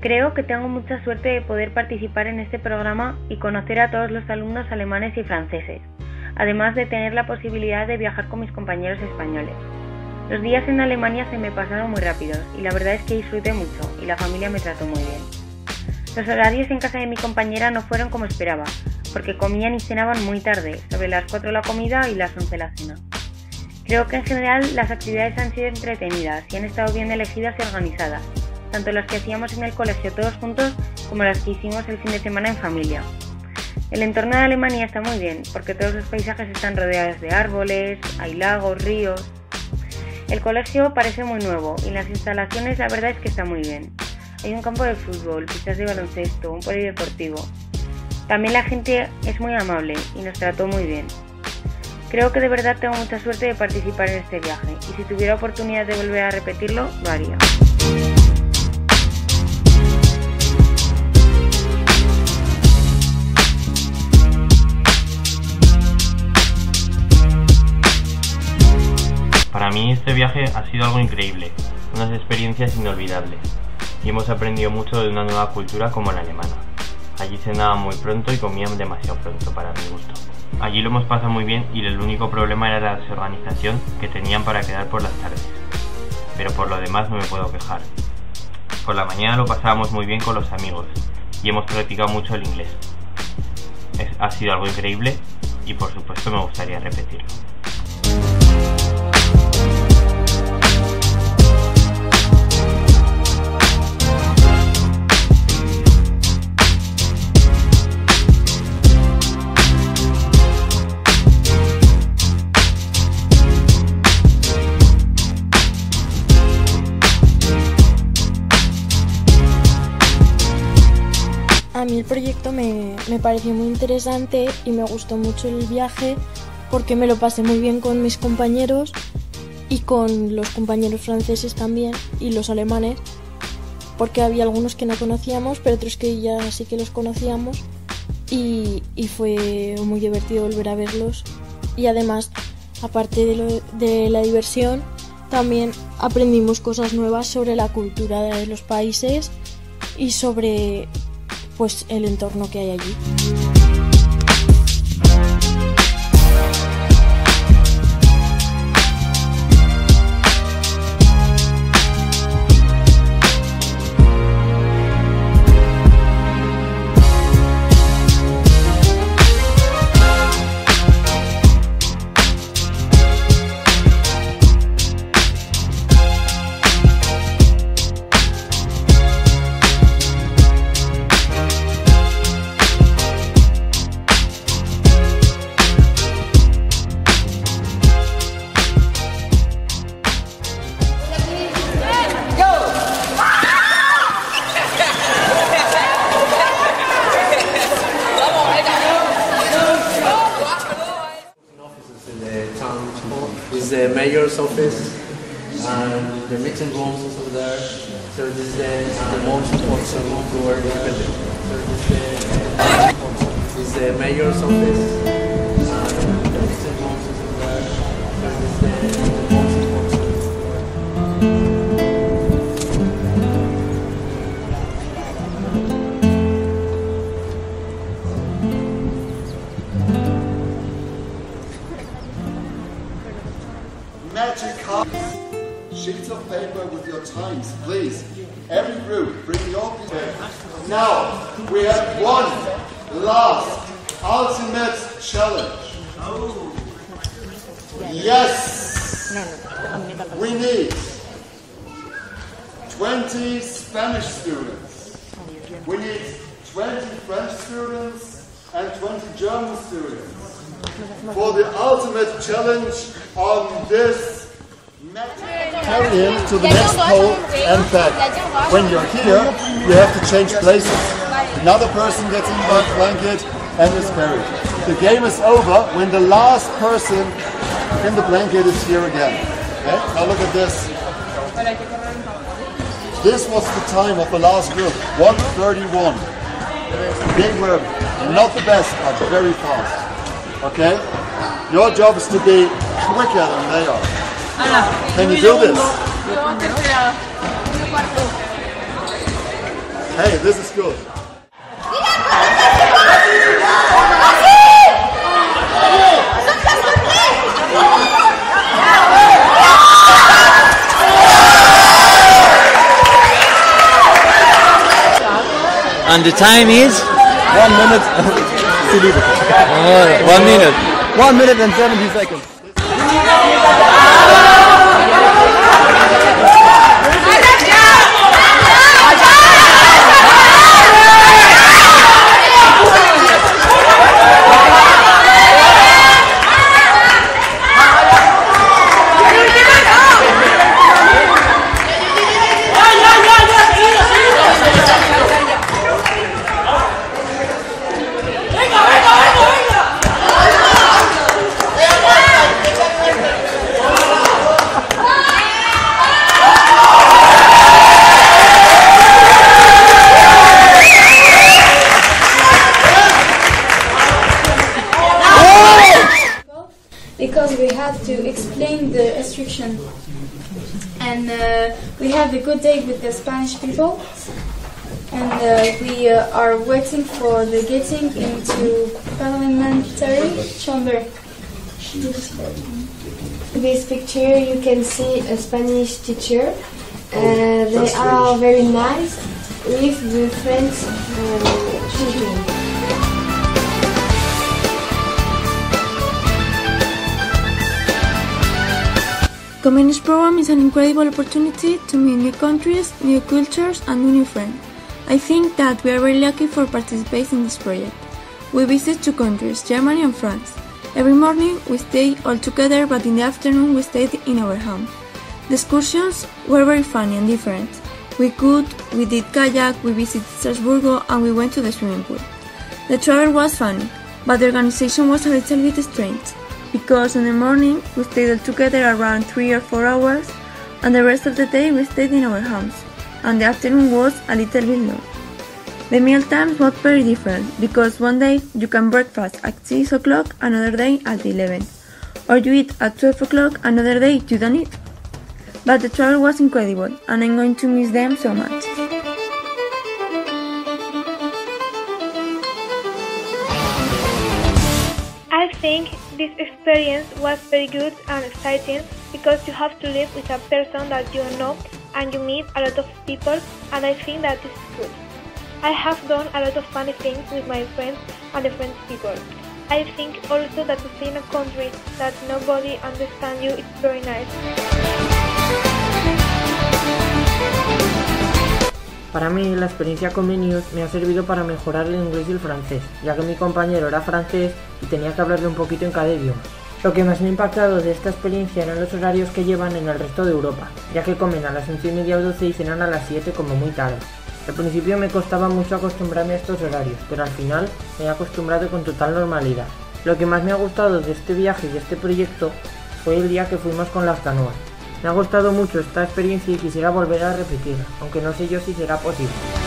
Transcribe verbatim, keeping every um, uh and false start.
Creo que tengo mucha suerte de poder participar en este programa y conocer a todos los alumnos alemanes y franceses, además de tener la posibilidad de viajar con mis compañeros españoles. Los días en Alemania se me pasaron muy rápidos y la verdad es que disfruté mucho y la familia me trató muy bien. Los horarios en casa de mi compañera no fueron como esperaba, porque comían y cenaban muy tarde, sobre las cuatro la comida y las once la cena. Creo que en general las actividades han sido entretenidas y han estado bien elegidas y organizadas, tanto las que hacíamos en el colegio todos juntos como las que hicimos el fin de semana en familia. El entorno de Alemania está muy bien, porque todos los paisajes están rodeados de árboles, hay lagos, ríos. El colegio parece muy nuevo y las instalaciones la verdad es que está muy bien. Hay un campo de fútbol, pistas de baloncesto, un polideportivo. También la gente es muy amable y nos trató muy bien. Creo que de verdad tengo mucha suerte de participar en este viaje y si tuviera oportunidad de volver a repetirlo, lo haría. Para mí este viaje ha sido algo increíble, unas experiencias inolvidables, y hemos aprendido mucho de una nueva cultura como la alemana. Allí cenaban muy pronto y comían demasiado pronto para mi gusto. Allí lo hemos pasado muy bien y el único problema era la desorganización que tenían para quedar por las tardes. Pero por lo demás no me puedo quejar. Por la mañana lo pasábamos muy bien con los amigos y hemos practicado mucho el inglés. Es, ha sido algo increíble y por supuesto me gustaría repetirlo. A mí el proyecto me, me pareció muy interesante y me gustó mucho el viaje porque me lo pasé muy bien con mis compañeros y con los compañeros franceses también y los alemanes, porque había algunos que no conocíamos pero otros que ya sí que los conocíamos y, y fue muy divertido volver a verlos y además, aparte de, lo, de la diversión, también aprendimos cosas nuevas sobre la cultura de los países y sobre pues el entorno que hay allí. This is the mayor's office and the meeting rooms is over there. So this is the, the most important floor in the building. So this is the, this is the mayor's office and the meeting rooms is over there. So this is the, the most important floor. Magic cards, sheets of paper with your times, please. Every group, bring your paper. Now, we have one last ultimate challenge. Yes! We need twenty Spanish students. We need twenty French students and twenty German students for the ultimate challenge on this. Carry him to the next pole and back. When you're here, you have to change places. Another person gets in the blanket and is carried. The game is over when the last person in the blanket is here again. Okay? Now look at this. This was the time of the last group, one thirty-one. They were not the best, but very fast. Okay? Your job is to be quicker than they are. Can you do this? Hey, this is good. And the time is? One minute. Oh, one minute. One minute and seventy seconds. Because we have to explain the restriction, and uh, we have a good day with the Spanish people, and uh, we uh, are waiting for the getting into parliamentary chamber. This picture you can see a Spanish teacher. Uh, they are very nice with the French uh, children. Communist program is an incredible opportunity to meet new countries, new cultures and new friends. I think that we are very lucky for participating in this project. We visit two countries, Germany and France. Every morning we stay all together, but in the afternoon we stayed in our home. The excursions were very funny and different. We cooked, we did kayak, we visited Strasbourg and we went to the swimming pool. The travel was funny, but the organization was a little bit strange. Because in the morning we stayed all together around three or four hours, and the rest of the day we stayed in our homes, and the afternoon was a little bit long. The meal times were very different, because one day you can breakfast at six o'clock, another day at eleven, or you eat at twelve o'clock, another day you don't eat. But the travel was incredible, and I'm going to miss them so much. I think this experience was very good and exciting because you have to live with a person that you know and you meet a lot of people, and I think that this is good. I have done a lot of funny things with my friends and the French people. I think also that to stay in a country that nobody understands you is very nice. Para mí, la experiencia con Comenius me ha servido para mejorar el inglés y el francés, ya que mi compañero era francés y tenía que hablarle un poquito en cada idioma. Lo que más me ha impactado de esta experiencia eran los horarios que llevan en el resto de Europa, ya que comen a las once y media o doce y cenan a las siete como muy tarde. Al principio me costaba mucho acostumbrarme a estos horarios, pero al final me he acostumbrado con total normalidad. Lo que más me ha gustado de este viaje y de este proyecto fue el día que fuimos con las canoas. Me ha gustado mucho esta experiencia y quisiera volver a repetirla, aunque no sé yo si será posible.